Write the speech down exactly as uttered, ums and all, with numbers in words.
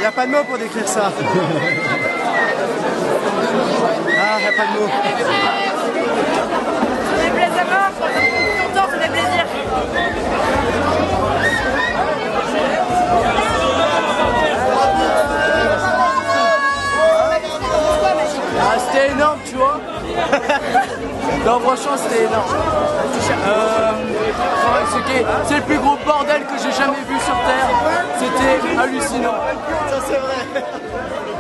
n'y a pas de mots pour décrire ça. Ah, il n'y a pas de mots. Ça me plaise à mort, je suis content, ça fait plaisir. Ah, c'était énorme, tu vois. Non, franchement, c'était énorme. Euh, c'est le plus gros bordel que j'ai jamais vu sur Terre. C'était hallucinant. Ça, c'est vrai.